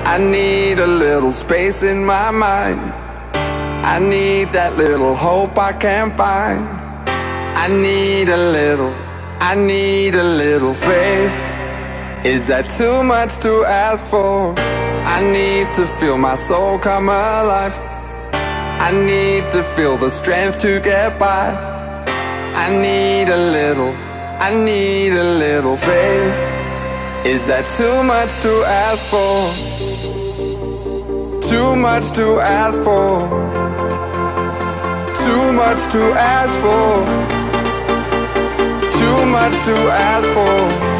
I need a little space in my mind. I need that little hope I can't find. I need a little faith. Is that too much to ask for? I need to feel my soul come alive. I need to feel the strength to get by. I need a little faith. Is that too much to ask for? Too much to ask for. Too much to ask for. Too much to ask for.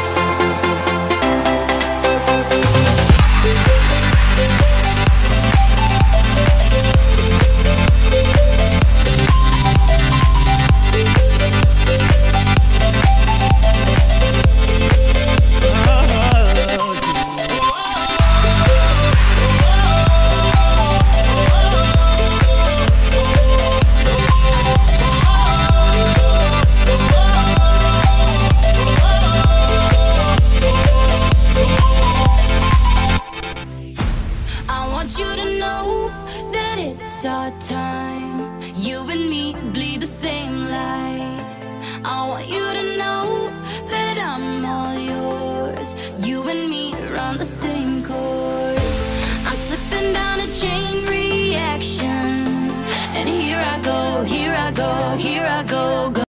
You to know that it's our time. You and me bleed the same light. I want you to know that I'm all yours. You and me run the same course. I'm slipping down a chain reaction, and here I go, here I go, here I go.